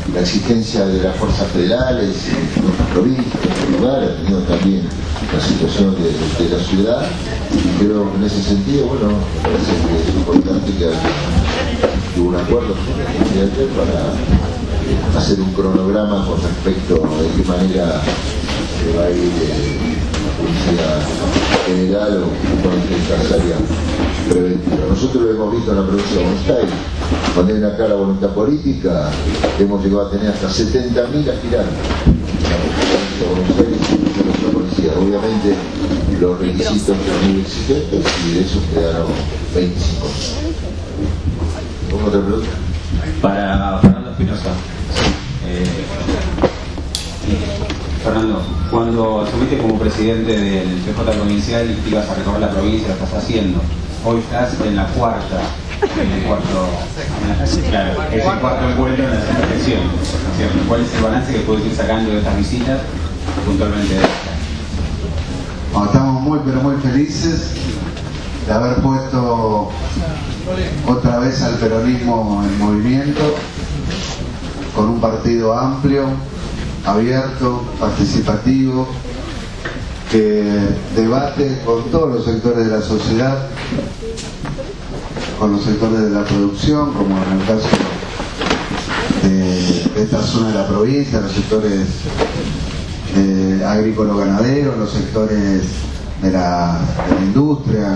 la existencia de las fuerzas federales en otras provincias, en otros lugares, ha tenido también la situación de la ciudad, y creo que en ese sentido, bueno, me parece que es importante que haya un acuerdo para hacer un cronograma con respecto a de qué manera se va a ir la policía general o la empresaria preventiva. Nosotros lo hemos visto en la provincia de Buenos Aires, cuando hay una clara voluntad política, hemos llegado a tener hasta 70.000 aspirantes en la provincia de Buenos Aires y nuestra policía. Obviamente los requisitos son muy exigentes y de esos quedaron 25. ¿Cómo otra pregunta? Para Fernando Espinosa. Fernando, cuando asumiste como presidente del PJ provincial y ibas a recorrer la provincia, lo estás haciendo. Hoy estás en la cuarta, es el cuarto encuentro en la sexta sesión. ¿Cuál es el balance que puedes ir sacando de estas visitas puntualmente de esta? Estamos muy pero muy felices de haber puesto otra vez al peronismo en movimiento, con un partido amplio, abierto, participativo, que debate con todos los sectores de la sociedad, con los sectores de la producción, como en el caso de esta zona de la provincia, los sectores agrícola-ganaderos, los sectores de la industria.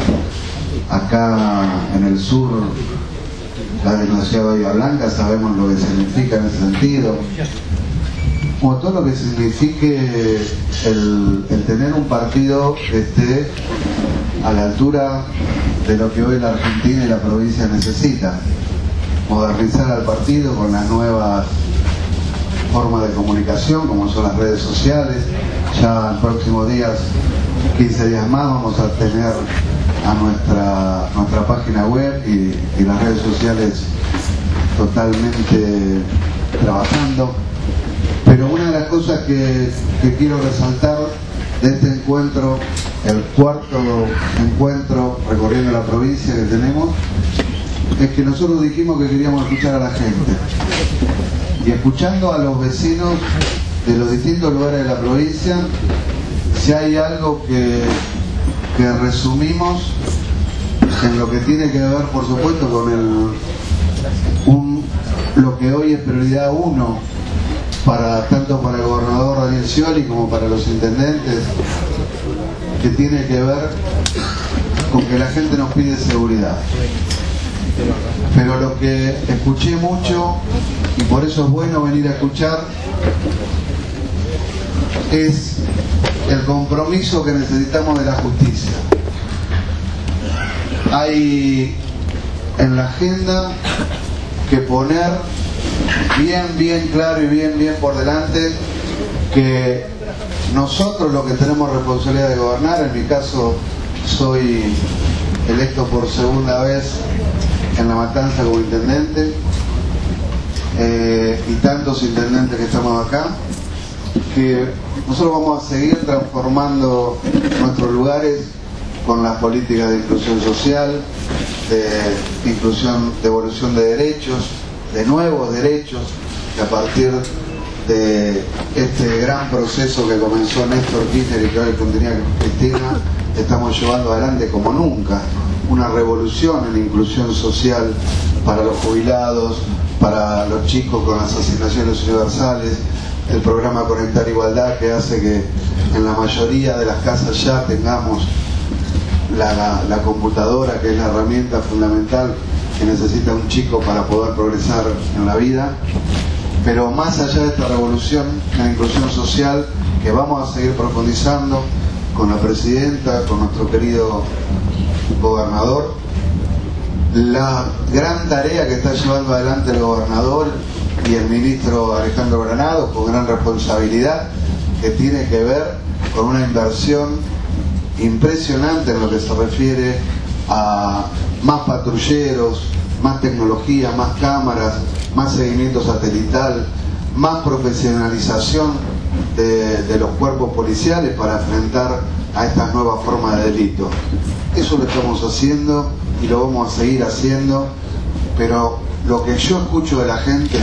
Acá en el sur, la demasiada Bahía Blanca, sabemos lo que significa en ese sentido. Como todo lo que signifique el tener un partido que esté a la altura de lo que hoy la Argentina y la provincia necesitan. Modernizar al partido con las nuevas formas de comunicación, como son las redes sociales. Ya en próximos días, 15 días más, vamos a tener a nuestra página web y las redes sociales totalmente trabajando. Pero una de las cosas que quiero resaltar de este encuentro, el cuarto encuentro recorriendo la provincia que tenemos, es que nosotros dijimos que queríamos escuchar a la gente. Y escuchando a los vecinos de los distintos lugares de la provincia, si hay algo que resumimos en lo que tiene que ver, por supuesto, con lo que hoy es prioridad 1 tanto para el gobernador Daniel Scioli como para los intendentes, que tiene que ver con que la gente nos pide seguridad. Pero lo que escuché mucho, y por eso es bueno venir a escuchar, es el compromiso que necesitamos de la justicia. Hay en la agenda que poner bien claro y bien por delante que nosotros los que tenemos responsabilidad de gobernar, en mi caso soy electo por segunda vez en La Matanza como intendente, y tantos intendentes que estamos acá, que nosotros vamos a seguir transformando nuestros lugares con las políticas de inclusión social, de inclusión, de evolución de derechos, de nuevos derechos, que a partir de este gran proceso que comenzó Néstor Kirchner y que hoy continúa Cristina, estamos llevando adelante como nunca una revolución en inclusión social para los jubilados, para los chicos con las asignaciones universales, el programa Conectar Igualdad, que hace que en la mayoría de las casas ya tengamos la computadora, que es la herramienta fundamental que necesita un chico para poder progresar en la vida. Pero más allá de esta revolución en la inclusión social, que vamos a seguir profundizando con la presidenta, con nuestro querido gobernador, la gran tarea que está llevando adelante el gobernador y el ministro Alejandro Granados, con gran responsabilidad, que tiene que ver con una inversión impresionante en lo que se refiere a más patrulleros, más tecnología, más cámaras, más seguimiento satelital, más profesionalización de los cuerpos policiales para enfrentar a estas nuevas formas de delito. Eso lo estamos haciendo y lo vamos a seguir haciendo, pero lo que yo escucho de la gente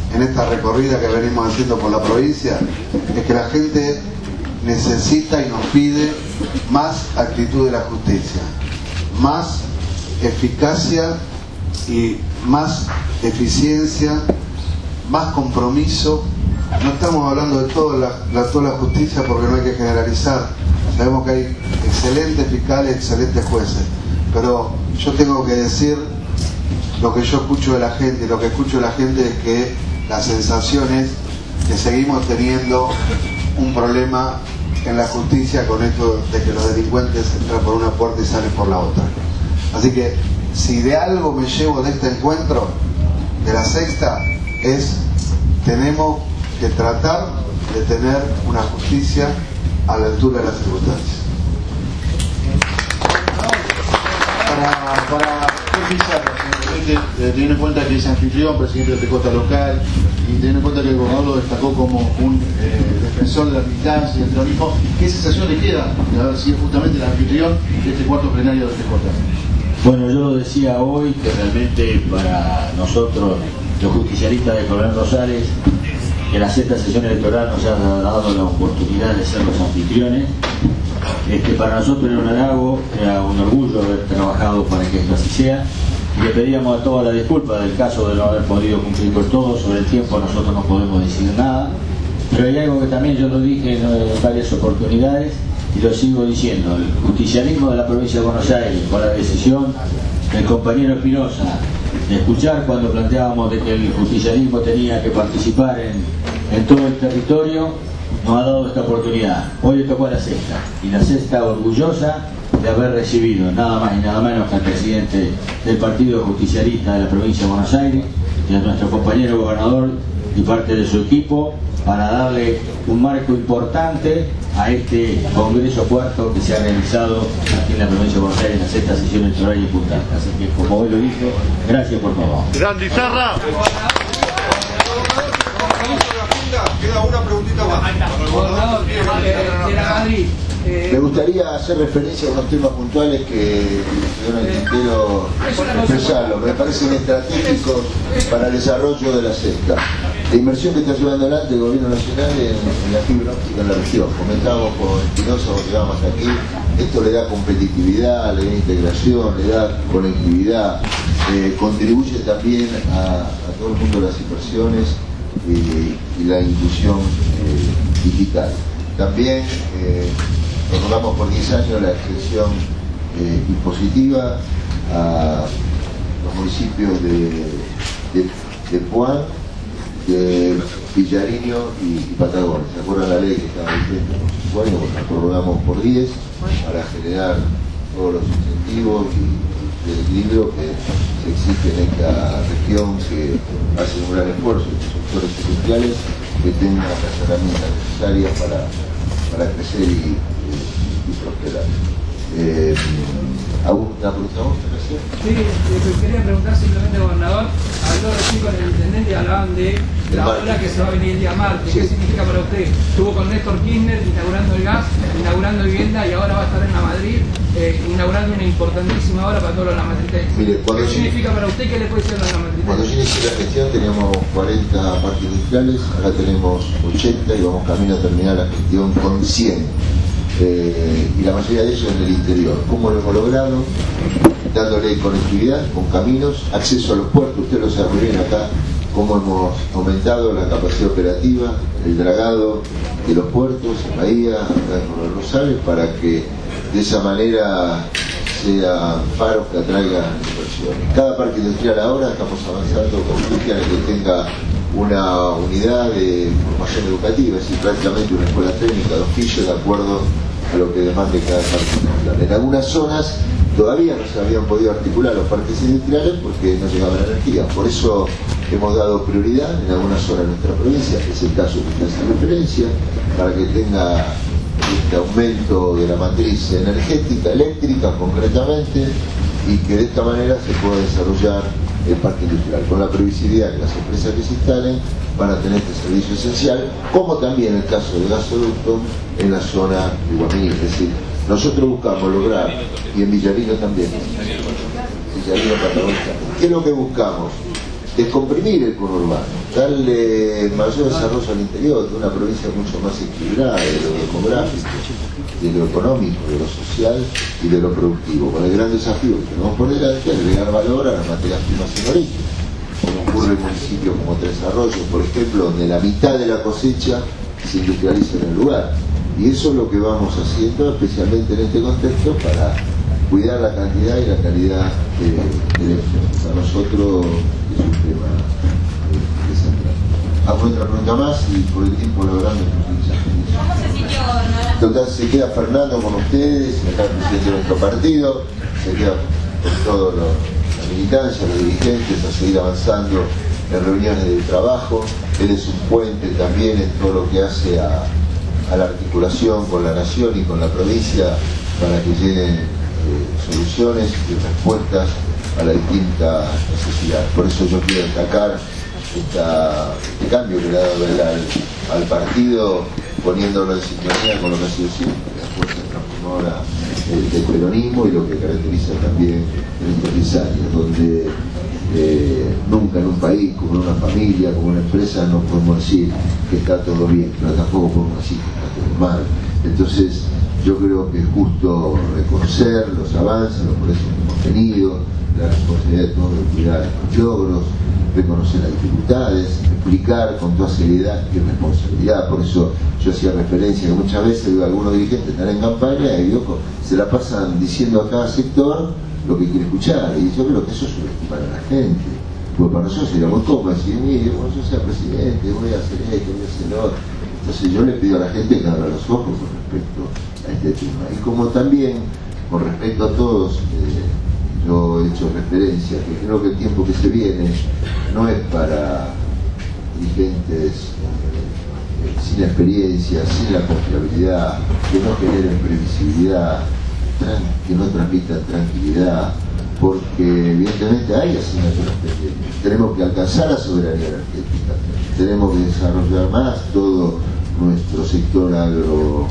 en esta recorrida que venimos haciendo por la provincia es que la gente necesita y nos pide más actitud de la justicia, más eficacia y más eficiencia, más compromiso. No estamos hablando de toda la justicia porque no hay que generalizar. Sabemos que hay excelentes fiscales, excelentes jueces, pero yo tengo que decir lo que yo escucho de la gente, y lo que escucho de la gente es que la sensación es que seguimos teniendo un problema en la justicia con esto de que los delincuentes entran por una puerta y salen por la otra. Así que si de algo me llevo de este encuentro, de la sexta, es tenemos que tratar de tener una justicia a la altura de las circunstancias. Para teniendo en cuenta que es anfitrión, presidente de PJ local, y teniendo en cuenta que el gobernador lo destacó como un defensor de la militancia y el terrorismo, ¿qué sensación le queda de haber sido justamente el anfitrión de este cuarto plenario de PJ? Bueno, yo lo decía hoy, que realmente para nosotros, los justicialistas de Coronel Rosales, que la sexta sesión electoral nos haya dado la oportunidad de ser los anfitriones. Para nosotros era un halago, era un orgullo haber trabajado para que esto así sea, y le pedíamos a todos la disculpa del caso de no haber podido cumplir con todo. Sobre el tiempo nosotros no podemos decir nada, pero hay algo que también yo lo dije en varias oportunidades y lo sigo diciendo: el justicialismo de la provincia de Buenos Aires, con la decisión del compañero Espinosa de escuchar cuando planteábamos de que el justicialismo tenía que participar en todo el territorio, nos ha dado esta oportunidad. Hoy le tocó a la sexta, y la sexta orgullosa de haber recibido nada más y nada menos que al presidente del Partido Justicialista de la provincia de Buenos Aires y a nuestro compañero gobernador y parte de su equipo, para darle un marco importante a este Congreso Cuarto que se ha realizado aquí en la provincia de Buenos Aires en la sexta sesión electoral y Punta Alta. Así que, como hoy lo dije, gracias por todo. ¡Gran Lizarra! Queda una preguntita más. Gobernador de la Madrid. Me gustaría hacer referencia a unos temas puntuales que quedaron en el tintero expresarlo. Me parecen estratégicos para el desarrollo de la sexta. La inversión que está llevando adelante el gobierno nacional en la fibra óptica en la región. Comentábamos con Espinosa cuando llegamos aquí, esto le da competitividad, le da integración, le da conectividad, contribuye también a todo el mundo de las inversiones y la inclusión digital. También prorrogamos por 10 años la extensión impositiva a los municipios de Puan, de Villarino y Patagones. ¿Se acuerdan la ley que estaba vigente por 5 años? Pues la prorrogamos por 10 para generar todos los incentivos y el equilibrio que se exige en esta región, que hace un gran esfuerzo en los sectores industriales, que tengan las herramientas necesarias para crecer y prosperar. ¿Alguna pregunta? Sí, quería preguntar simplemente, gobernador, habló recién con el intendente y hablaban de la obra que se va a venir el día martes. Sí. ¿Qué significa para usted? Estuvo con Néstor Kirchner inaugurando el gas, inaugurando vivienda, y ahora va a estar en la Madrid inaugurando una importantísima obra para todos los lamatricenses. ¿Qué significa para usted? ¿Qué le puede decir a los lamatricenses? Cuando yo inicié la gestión teníamos 40 parques industriales, ahora tenemos 80 y vamos camino a terminar la gestión con 100. Y la mayoría de ellos en el interior. ¿Cómo lo hemos logrado? Dándole conectividad con caminos, acceso a los puertos. Usted lo sabe muy bien acá, cómo hemos aumentado la capacidad operativa, el dragado de los puertos, en Bahía, acá en Coronel Rosales, para que de esa manera sean faros que atraigan inversiones. Cada parque industrial ahora estamos avanzando con Cristian que tenga una unidad de formación educativa, es decir, prácticamente una escuela técnica, 2 pisos, de acuerdo a lo que demande cada parque industrial. En algunas zonas todavía no se habían podido articular los parques industriales porque no llegaba la energía. Por eso hemos dado prioridad en algunas zonas de nuestra provincia, que es el caso que usted hace referencia, para que tenga este aumento de la matriz energética, eléctrica concretamente, y que de esta manera se pueda desarrollar el parque industrial, con la previsibilidad que las empresas que se instalen van a tener este servicio esencial, como también el caso del gasoducto en la zona de Guamini. Es decir, nosotros buscamos lograr, y en Villarino también, Villarino Patagones, ¿qué es lo que buscamos? descomprimir el conurbano, darle mayor desarrollo al interior, de una provincia mucho más equilibrada de lo demográfico, de lo económico, de lo social y de lo productivo, con el gran desafío que tenemos por delante, agregar valor a las materias primas en origen, como ocurre en municipios como Tres Arroyos, por ejemplo, donde la mitad de la cosecha se industrializa en el lugar. Y eso es lo que vamos haciendo, especialmente en este contexto, para cuidar la cantidad y la calidad del empleo. Para nosotros es un tema central. Hago otra pregunta más y por el tiempo la verdad ¿Cómo se sintió, gobernador? Total, se queda Fernando con ustedes, acá el presidente de nuestro partido, se queda con toda la militancia, los dirigentes, a seguir avanzando en reuniones de trabajo. Él es un puente también en todo lo que hace a la articulación con la nación y con la provincia para que lleguen soluciones y respuestas a las distintas necesidades. Por eso yo quiero destacar este cambio que le ha dado él al partido, poniéndolo en sintonía con lo que ha sido siempre la fuerza transformadora del peronismo y lo que caracteriza también en estos 10 años, donde nunca en un país, como en una familia, como en una empresa, no podemos decir que está todo bien, pero tampoco podemos decir que está todo mal. Entonces yo creo que es justo reconocer los avances, los progresos que hemos tenido, la responsabilidad de todos de cuidar los logros, reconocer las dificultades, explicar con toda seriedad y responsabilidad. Por eso yo hacía referencia que muchas veces algunos dirigentes están en campaña y se la pasan diciendo a cada sector lo que quiere escuchar, y yo creo que eso es para la gente, porque para nosotros sería muy cómodo decir, mire, bueno, yo sea presidente, voy a hacer esto, voy a hacer lo otro. Entonces yo le pido a la gente que abra los ojos con respecto a este tema, y como también con respecto a todos, yo he hecho referencia que creo que el tiempo que se viene no es para dirigentes sin experiencia, sin la confiabilidad, que no generen previsibilidad, que no transmitan tranquilidad, porque evidentemente hay asignaturas pendientes. Tenemos que alcanzar la soberanía energética, tenemos que desarrollar más todo nuestro sector agroalimentario.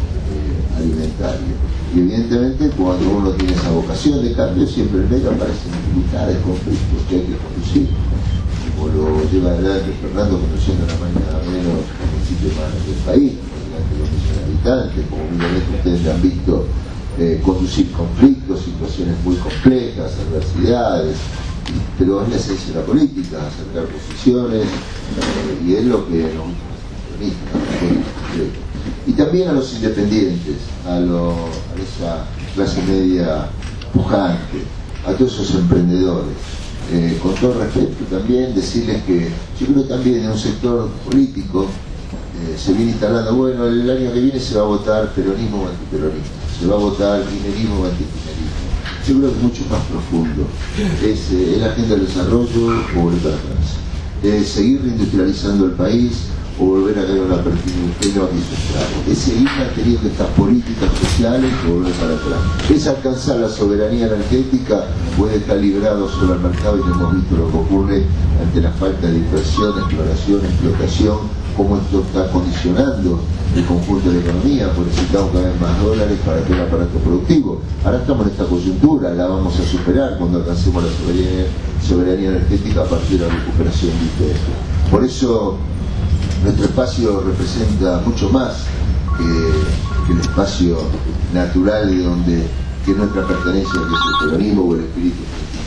Y evidentemente cuando uno tiene esa vocación de cambio, siempre en medio aparecen dificultades, conflictos que hay que conducir, como lo lleva adelante Fernando, conduciendo la mañana menos el municipio más del país, delante de los millones de habitantes, como obviamente ustedes me han visto conducir conflictos, situaciones muy complejas, adversidades, pero es la esencia de la política, acercar posiciones, y es lo que nos permite. Y también a los independientes, a esa clase media pujante, a todos esos emprendedores. Con todo respeto también decirles que yo creo también en un sector político se viene instalando, bueno, el año que viene se va a votar peronismo o antiperonismo, se va a votar kirchnerismo o antikirchnerismo. Yo creo que es mucho más profundo. Es la agenda del desarrollo o volver para atrás. Es seguir reindustrializando el país o volver a crear una perspectiva bicentenaria. Es seguir manteniendo estas políticas sociales o volver para atrás. Es alcanzar la soberanía energética, puede estar librado solo al mercado, y hemos visto lo que ocurre ante la falta de inversión, exploración, explotación, cómo esto está condicionando el conjunto de la economía, porque necesitamos cada vez más dólares para tener un aparato productivo. Ahora estamos en esta coyuntura, la vamos a superar cuando alcancemos la soberanía energética a partir de la recuperación de IPF. Por eso nuestro espacio representa mucho más que el espacio natural de donde que nuestra pertenencia, que es el peronismo o el espíritu.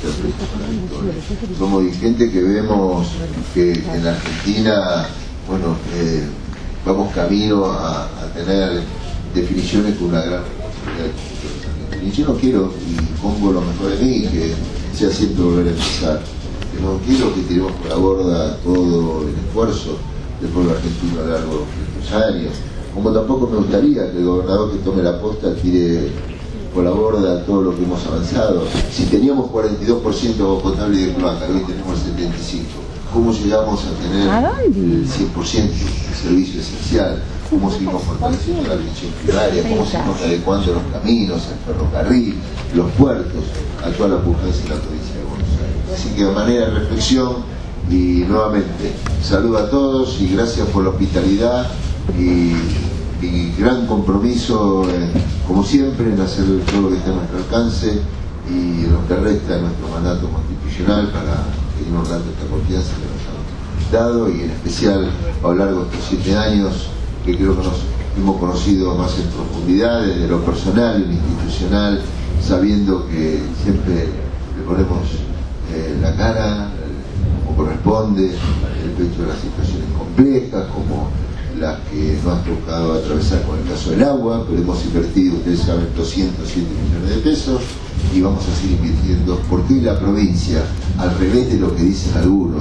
Somos gente que vemos que en la Argentina, bueno, vamos camino a tener definiciones con una gran responsabilidad. Y yo no quiero, y pongo lo mejor de mí, que sea siempre volver a empezar. Que no quiero que tiremos por la borda todo el esfuerzo del pueblo argentino a lo largo de estos años. Como tampoco me gustaría que el gobernador que tome la posta tire por la borda todo lo que hemos avanzado. Si teníamos 42% de agua potable y de cloaca, hoy tenemos el 75%. ¿Cómo llegamos a tener el 100% de servicio esencial? ¿Cómo seguimos fortaleciendo la atención primaria? ¿Cómo seguimos adecuando los caminos, el ferrocarril, los puertos a toda la pujanza de la provincia de Buenos Aires? Así que de manera de reflexión, y nuevamente saludo a todos y gracias por la hospitalidad y gran compromiso, como siempre, en hacer todo lo que esté a nuestro alcance y lo que resta de nuestro mandato constitucional para seguirnos dando esta confianza que nos han dado, y en especial a lo largo de estos 7 años que creo que nos hemos conocido más en profundidad desde lo personal y lo institucional, sabiendo que siempre le ponemos la cara como corresponde, el pecho de las situaciones complejas como las que nos han tocado atravesar con el caso del agua, pero hemos invertido, ustedes saben, 207 millones de pesos y vamos a seguir invirtiendo, porque hoy la provincia, al revés de lo que dicen algunos,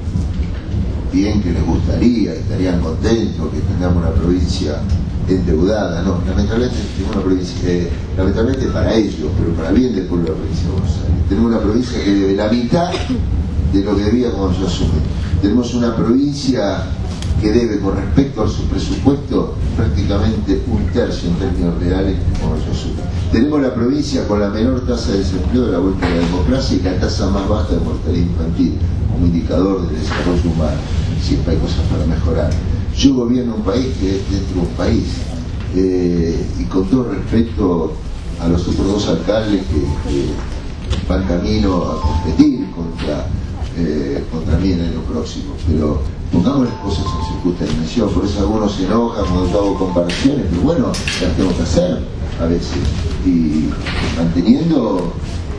bien que les gustaría, estarían contentos que tengamos una provincia endeudada, no, lamentablemente tenemos una provincia, lamentablemente para ellos, pero para bien del pueblo de la provincia de Buenos Aires, tenemos una provincia que debe la mitad de lo que debía cuando yo asumí. Tenemos una provincia que debe, con respecto a su presupuesto, prácticamente 1/3 en términos reales cuando yo asumí. Tenemos la provincia con la menor tasa de desempleo de la vuelta a la democracia y la tasa más baja de mortalidad infantil, como indicador del desarrollo humano. Siempre hay cosas para mejorar. Yo gobierno un país que es dentro de un país, y con todo respeto a los otros 2 alcaldes que van camino a competir contra mí en el año próximo, pero pongamos las cosas en su justa dimensión. Por eso algunos se enojan cuando yo hago comparaciones, pero bueno, las tengo que hacer a veces, y manteniendo,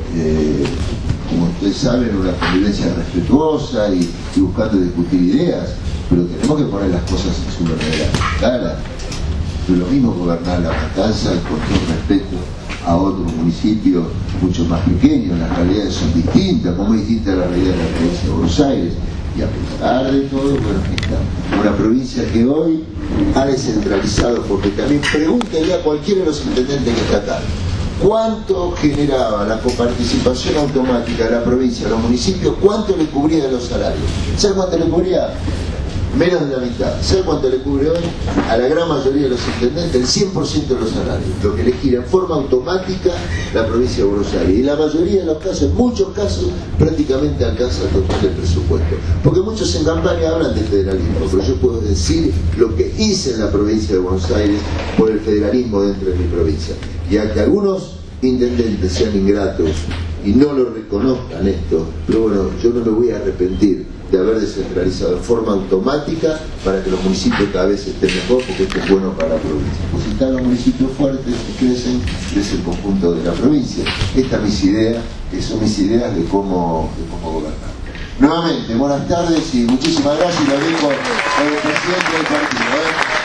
como ustedes saben, una convivencia respetuosa y buscando discutir ideas, pero tenemos que poner las cosas en su verdadera escala. No es lo mismo gobernar La Matanza con todo respeto a otros municipios mucho más pequeños. Las realidades son distintas, como es distinta la realidad de la provincia de Buenos Aires, y a pesar de todo, bueno, está una provincia que hoy ha descentralizado, porque también pregúntenle a cualquiera de los intendentes que está acá, ¿cuánto generaba la coparticipación automática de la provincia, de los municipios? ¿Cuánto le cubría de los salarios? ¿Sabe cuánto le cubría? Menos de la mitad. ¿Sabe cuánto le cubre hoy? A la gran mayoría de los intendentes, el 100% de los salarios, lo que le gira en forma automática la provincia de Buenos Aires. Y la mayoría de los casos, en muchos casos, prácticamente alcanza el total del presupuesto. Porque muchos en campaña hablan de federalismo, pero yo puedo decir lo que hice en la provincia de Buenos Aires por el federalismo dentro de mi provincia. Y a que algunos intendentes sean ingratos y no lo reconozcan esto, pero bueno, yo no me voy a arrepentir de haber descentralizado en forma automática para que los municipios cada vez estén mejor, porque esto es bueno para la provincia. Pues si están los municipios fuertes que crecen, crece el conjunto de la provincia. Estas son mis ideas de cómo gobernar. Nuevamente, buenas tardes y muchísimas gracias, y lo digo con el presidente del partido.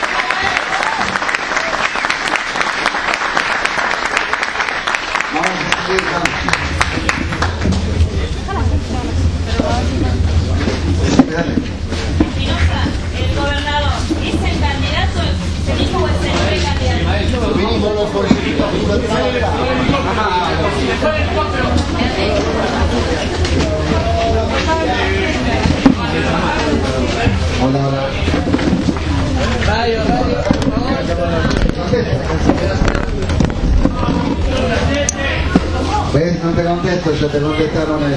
Vamos a seguir. El gobernador, ¿es el candidato, se dijo, o es el precandidato? Hola, hola. ¿Ves? No te contesto, yo te contestaron él.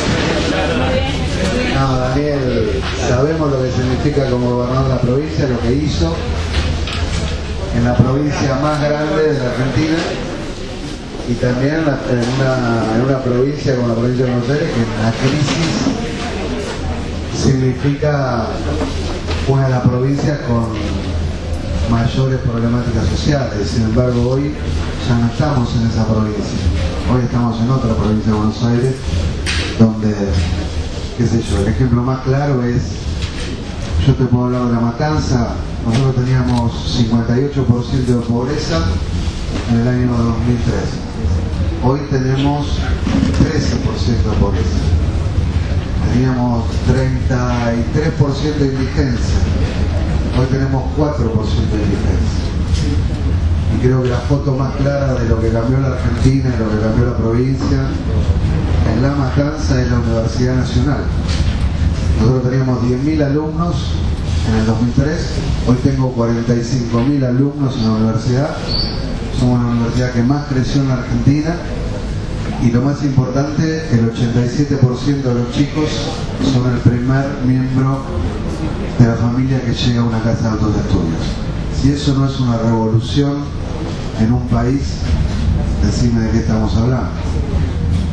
No, Daniel, sabemos lo que significa como gobernador de la provincia, lo que hizo en la provincia más grande de la Argentina, y también en una provincia como la provincia de Buenos Aires, que la crisis significa una de las provincias con mayores problemáticas sociales. Sin embargo, hoy ya no estamos en esa provincia, hoy estamos en otra provincia de Buenos Aires, donde, qué sé yo, el ejemplo más claro es, yo te puedo hablar de La Matanza. Nosotros teníamos 58% de pobreza en el año 2003, hoy tenemos 13% de pobreza. Teníamos 33% de indigencia, hoy tenemos 4% de indigencia. Y creo que la foto más clara de lo que cambió la Argentina y lo que cambió la provincia en La Matanza es la Universidad Nacional. Nosotros teníamos 10.000 alumnos en el 2003, hoy tengo 45.000 alumnos en la universidad. Somos la universidad que más creció en la Argentina. Y lo más importante, el 87% de los chicos son el primer miembro de la familia que llega a una casa de altos estudios. Si eso no es una revolución en un país, decime de qué estamos hablando.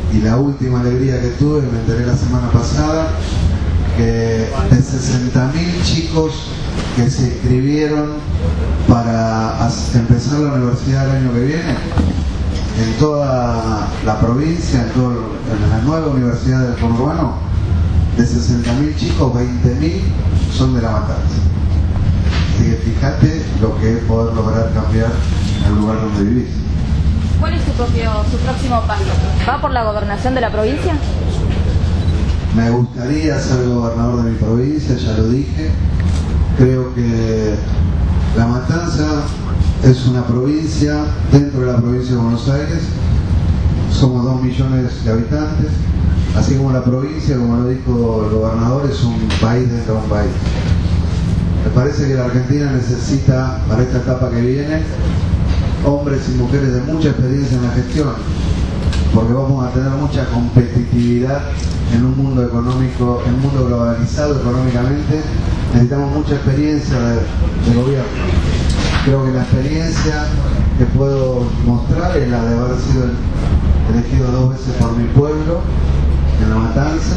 Y la última alegría que tuve, me enteré la semana pasada, que de 60.000 chicos que se inscribieron para empezar la universidad el año que viene, en toda la provincia, en la nueva universidad del conurbano, de 60.000 chicos, 20.000 son de La Matanza. Así que fíjate lo que es poder lograr cambiar el lugar donde vivís. ¿Cuál es su próximo paso? ¿Va por la gobernación de la provincia? Me gustaría ser gobernador de mi provincia, ya lo dije. Creo que La Matanza es una provincia dentro de la provincia de Buenos Aires. Somos 2 millones de habitantes. Así como la provincia, como lo dijo el gobernador, es un país dentro de un país. Me parece que la Argentina necesita, para esta etapa que viene, hombres y mujeres de mucha experiencia en la gestión, porque vamos a tener mucha competitividad en un mundo económico, en un mundo globalizado económicamente. Necesitamos mucha experiencia de gobierno. Creo que la experiencia que puedo mostrar es la de haber sido elegido 2 veces por mi pueblo en La Matanza,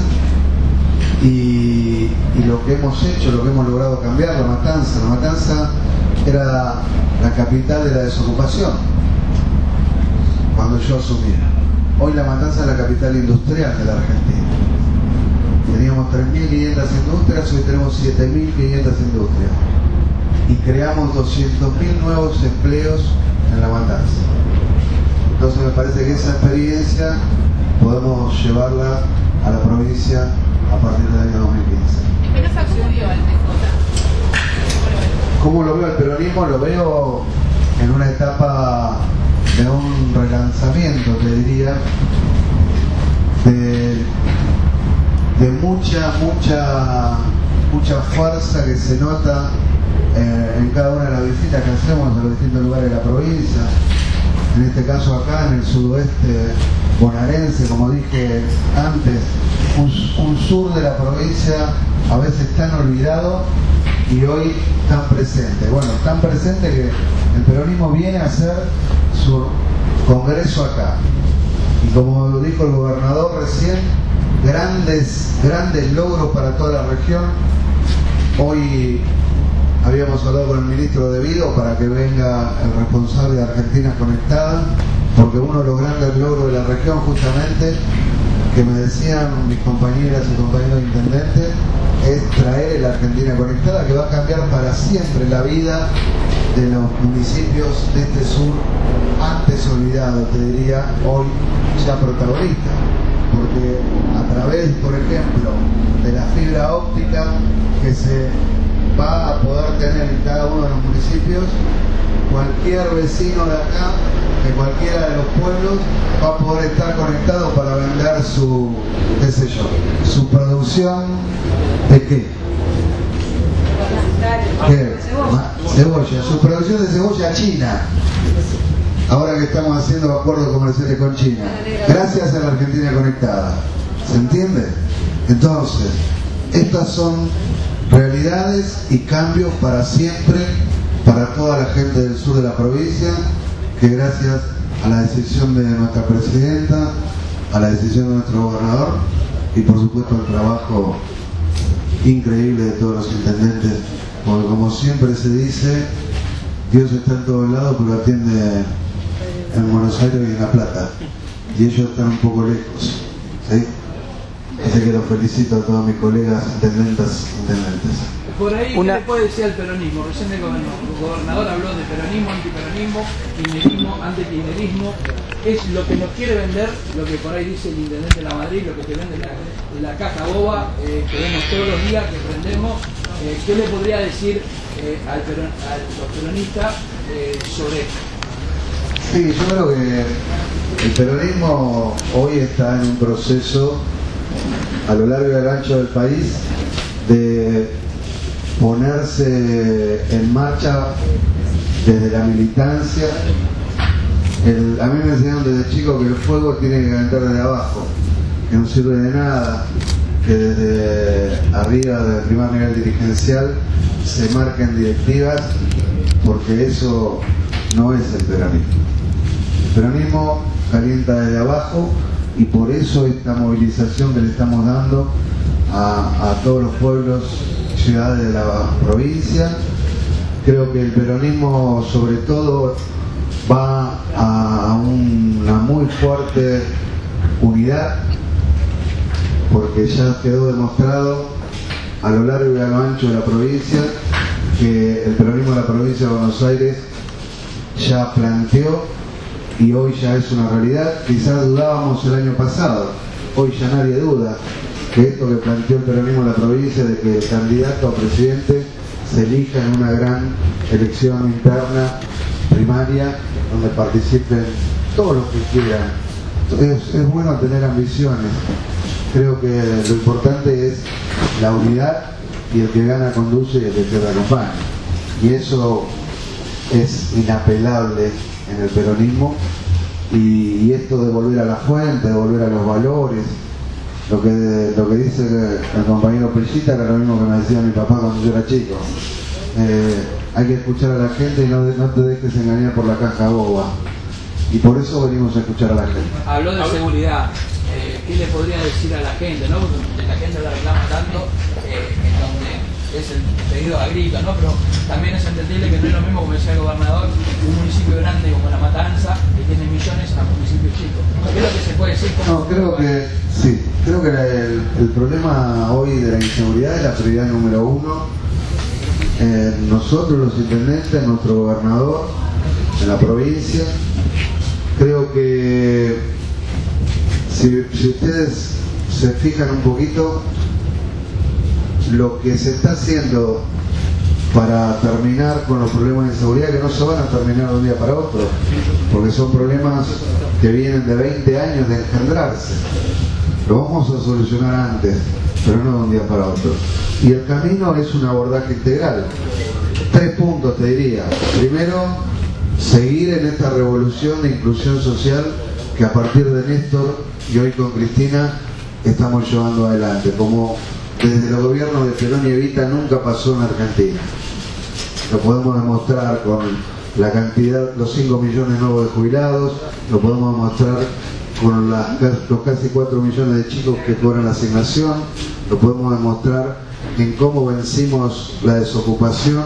y lo que hemos hecho, lo que hemos logrado cambiar. La Matanza era la capital de la desocupación cuando yo asumí. Hoy La Matanza es la capital industrial de la Argentina. Teníamos 3.500 industrias, hoy tenemos 7.500 industrias. Y creamos 200.000 nuevos empleos en La Matanza. Entonces me parece que esa experiencia podemos llevarla a la provincia a partir del año 2015. ¿Qué nos accedió al PJ? ¿Cómo lo veo el peronismo? Lo veo en una etapa de un relanzamiento, te diría, de mucha fuerza que se nota en cada una de las visitas que hacemos a los distintos lugares de la provincia. En este caso acá en el sudoeste bonaerense, como dije antes, un sur de la provincia a veces tan olvidado y hoy tan presente. Bueno, tan presente que el peronismo viene a hacer su congreso acá. Y como dijo el gobernador recién, grandes logros para toda la región. Hoy habíamos hablado con el ministro de Vido para que venga el responsable de Argentina Conectada, porque uno de los grandes logros de la región, justamente, que me decían mis compañeras y compañeros intendentes, es traer la Argentina Conectada, que va a cambiar para siempre la vida de los municipios de este sur, antes olvidado, te diría, hoy ya protagonista, porque a través, por ejemplo, de la fibra óptica que se va a poder tener en cada uno de los municipios, cualquier vecino de acá, de cualquiera de los pueblos, va a poder estar conectado para vender su, qué sé yo, su producción de qué. ¿Qué? Cebolla, su producción de cebolla china. Ahora que estamos haciendo acuerdos comerciales con China, gracias a la Argentina Conectada. ¿Se entiende? Entonces, estas son realidades y cambios para siempre para toda la gente del sur de la provincia, que gracias a la decisión de nuestra presidenta, a la decisión de nuestro gobernador y por supuesto el trabajo increíble de todos los intendentes, porque como siempre se dice, Dios está en todos lados, pero atiende en Buenos Aires y en La Plata, y ellos están un poco lejos, ¿sí? Así que los felicito a todos mis colegas intendentes. Por ahí, ¿qué le puede decir al peronismo? Recién el gobernador habló de peronismo, antiperonismo, kirchnerismo, antikirchnerismo. Es lo que nos quiere vender, lo que por ahí dice el intendente de La Madrid, lo que te vende la caja boba, que vemos todos los días, que prendemos. ¿Qué le podría decir a los peronistas sobre esto? Sí, yo creo que el peronismo hoy está en un proceso a lo largo y al ancho del país de ponerse en marcha desde la militancia. A mí me enseñaron desde chico que el fuego tiene que calentar desde abajo, que no sirve de nada que desde arriba del primer nivel dirigencial se marquen directivas, porque eso no es el peronismo. El peronismo calienta desde abajo y por eso esta movilización que le estamos dando a todos los pueblos y ciudades de la provincia. Creo que el peronismo sobre todo va a una muy fuerte unidad, porque ya quedó demostrado a lo largo y a lo ancho de la provincia que el peronismo de la provincia de Buenos Aires ya planteó y hoy ya es una realidad. Quizás dudábamos el año pasado, hoy ya nadie duda que esto que planteó el peronismo de la provincia, de que el candidato a presidente se elija en una gran elección interna, primaria, donde participen todos los que quieran. Es bueno tener ambiciones. Creo que lo importante es la unidad, y el que gana conduce y el que pierda acompaña. Y eso es inapelable en el peronismo, y esto de volver a la fuente, de volver a los valores, lo que dice el compañero Pellita era lo mismo que me decía mi papá cuando yo era chico. Hay que escuchar a la gente y no te dejes engañar por la caja boba, y por eso venimos a escuchar a la gente. Habló de seguridad. ¿Qué le podría decir a la gente, ¿no? Porque la gente la reclama tanto, en donde es el pedido agrícola, ¿no? Pero también es entendible que no es lo mismo, como decía el gobernador, un municipio grande como La Matanza, que tiene millones, a un municipio chico. ¿Qué es lo que se puede decir? No, creo que sí. Creo que el problema hoy de la inseguridad es la prioridad número uno. Nosotros los intendentes, nuestro gobernador de la provincia, creo que si ustedes se fijan un poquito, lo que se está haciendo para terminar con los problemas de inseguridad, que no se van a terminar de un día para otro, porque son problemas que vienen de 20 años de engendrarse. Lo vamos a solucionar antes, pero no de un día para otro. Y el camino es un abordaje integral. 3 puntos te diría. Primero, seguir en esta revolución de inclusión social que a partir de Néstor y hoy con Cristina estamos llevando adelante, como desde los gobiernos de Perón y Evita nunca pasó en Argentina. Lo podemos demostrar con la cantidad, los 5 millones nuevos de jubilados, lo podemos demostrar con los casi 4 millones de chicos que cobran la asignación, lo podemos demostrar en cómo vencimos la desocupación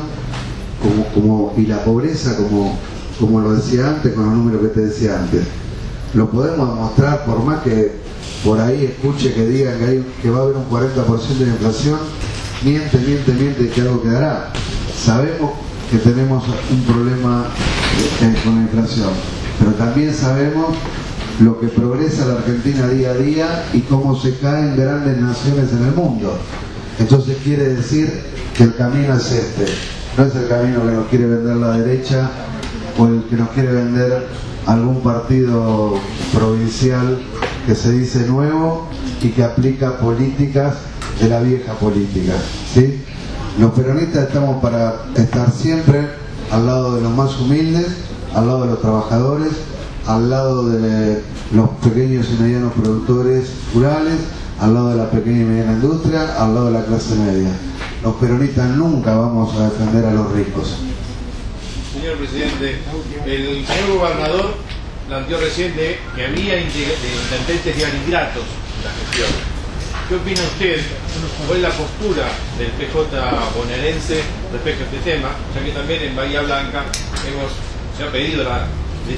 y la pobreza, como lo decía antes, con los números que te decía antes. Lo podemos demostrar, por más que por ahí escuche que digan que va a haber un 40% de inflación, miente, que algo quedará. Sabemos que tenemos un problema con la inflación, pero también sabemos lo que progresa la Argentina día a día y cómo se caen grandes naciones en el mundo. Entonces quiere decir que el camino es este, no es el camino que nos quiere vender la derecha o el que nos quiere vender algún partido provincial que se dice nuevo y que aplica políticas de la vieja política, ¿sí? Los peronistas estamos para estar siempre al lado de los más humildes, al lado de los trabajadores, al lado de los pequeños y medianos productores rurales, al lado de la pequeña y mediana industria, al lado de la clase media. Los peronistas nunca vamos a defender a los ricos. Señor presidente, el señor gobernador planteó recién que había intendentes que eran ingratos en la gestión. ¿Qué opina usted? ¿Cuál es la postura del PJ bonaerense respecto a este tema? Ya que también en Bahía Blanca se ha pedido la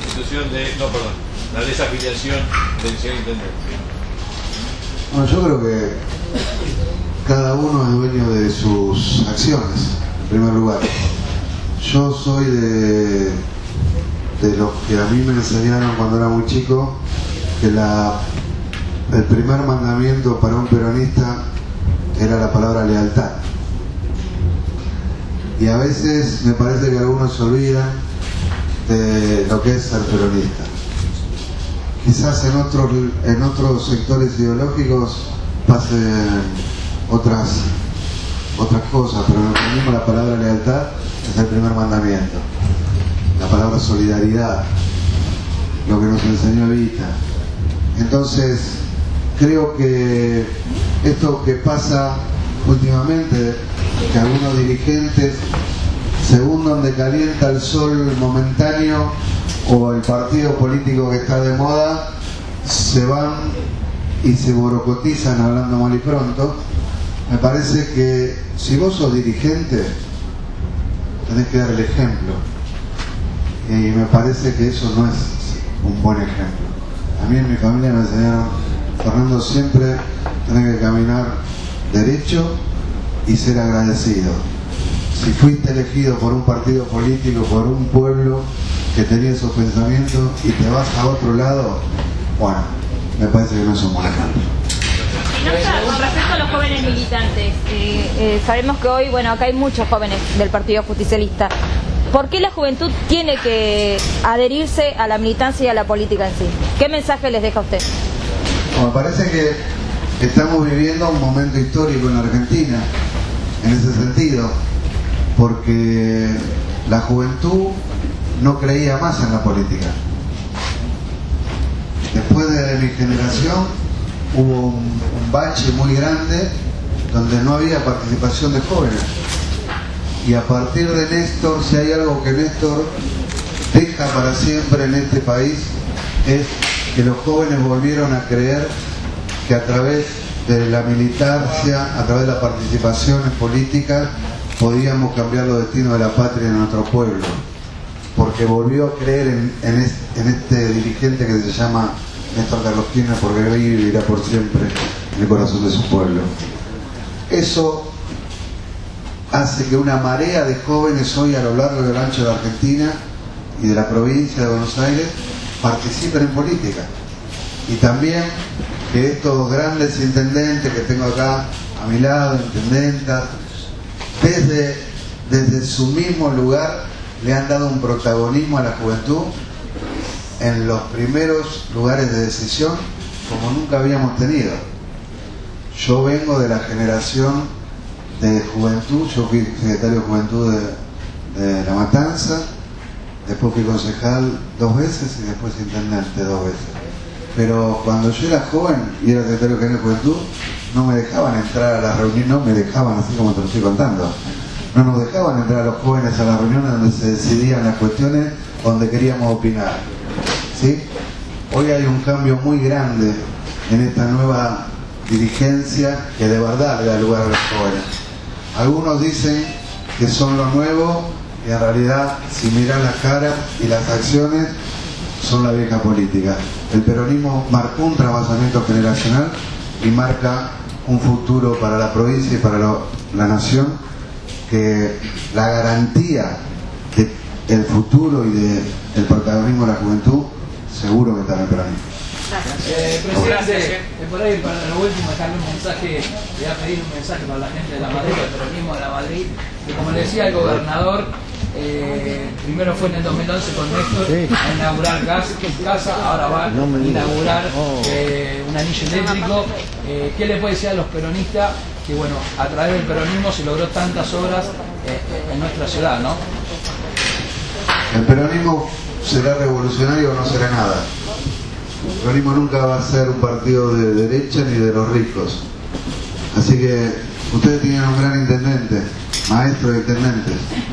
desafiliación del señor intendente. Bueno, yo creo que cada uno es dueño de sus acciones, en primer lugar. Yo soy de los que a mí me enseñaron cuando era muy chico que el primer mandamiento para un peronista era la palabra lealtad. Y a veces me parece que algunos se olvidan de lo que es ser peronista. Quizás en otros sectores ideológicos pasen otras cosas, pero en el peronismo la palabra lealtad es el primer mandamiento. La palabra solidaridad, lo que nos enseñó Evita. Entonces, creo que esto que pasa últimamente, que algunos dirigentes, según donde calienta el sol momentáneo o el partido político que está de moda, se van y se borocotizan hablando mal y pronto. Me parece que si vos sos dirigente tenés que dar el ejemplo, y me parece que eso no es un buen ejemplo. A mí en mi familia me enseñaron: Fernando, siempre tenés que caminar derecho y ser agradecido. Si fuiste elegido por un partido político, por un pueblo que tenía esos pensamientos, y te vas a otro lado, bueno, me parece que no es un buen ejemplo. Con respecto a los jóvenes militantes, sabemos que hoy, bueno, acá hay muchos jóvenes del Partido Justicialista. ¿Por qué la juventud tiene que adherirse a la militancia y a la política en sí? ¿Qué mensaje les deja a usted? Bueno, me parece que estamos viviendo un momento histórico en la Argentina, en ese sentido, porque la juventud no creía más en la política. Después de mi generación hubo un bache muy grande donde no había participación de jóvenes, y a partir de Néstor, si hay algo que Néstor deja para siempre en este país, es que los jóvenes volvieron a creer que a través de la militancia, a través de la participación en política, podíamos cambiar los destinos de la patria y de nuestro pueblo, porque volvió a creer en este dirigente que se llama Néstor Carlos Kirchner, porque vivirá por siempre en el corazón de su pueblo. Eso hace que una marea de jóvenes hoy a lo largo y a lo ancho de la Argentina y de la provincia de Buenos Aires participen en política. Y también que estos grandes intendentes que tengo acá a mi lado, intendentas, desde su mismo lugar le han dado un protagonismo a la juventud en los primeros lugares de decisión como nunca habíamos tenido. Yo vengo de la generación de juventud, yo fui secretario de juventud de La Matanza, después fui concejal 2 veces y después intendente 2 veces. Pero cuando yo era joven y era secretario general de juventud, no me dejaban entrar a las reuniones, no me dejaban, así como te lo estoy contando, no nos dejaban entrar a los jóvenes a las reuniones donde se decidían las cuestiones, donde queríamos opinar, ¿sí? Hoy hay un cambio muy grande en esta nueva dirigencia que de verdad le da lugar a los jóvenes. Algunos dicen que son lo nuevo, y en realidad, si miran las caras y las acciones, son la vieja política. El peronismo marcó un trasvasamiento generacional y marca un futuro para la provincia y para la nación, que la garantía del futuro y del protagonismo de la juventud seguro que está en el peronismo. Presidente, por ahí para lo último dejarle un mensaje, le voy a pedir un mensaje para la gente de la Madrid, el peronismo de la Madrid, que como le decía el gobernador, primero fue en el 2011 con Néstor a inaugurar casa, ahora va a inaugurar un anillo eléctrico. ¿Qué le puede decir a los peronistas que, bueno, a través del peronismo se logró tantas obras en nuestra ciudad, ¿no? El peronismo será revolucionario o no será nada. El peronismo nunca va a ser un partido de derecha ni de los ricos. Así que ustedes tienen un gran intendente, maestro de intendentes,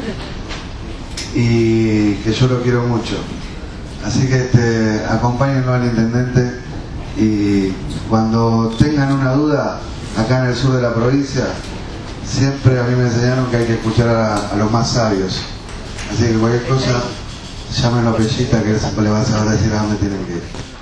y que yo lo quiero mucho. Así que acompáñenlo al intendente, y cuando tengan una duda acá en el sur de la provincia, siempre a mí me enseñaron que hay que escuchar a los más sabios. Así que cualquier cosa, llámenlo a Pellita, que él le va a saber decir a dónde tienen que ir.